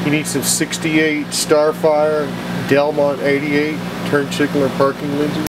You need some 68 Starfire, Delmont 88, turn signal or parking lenses.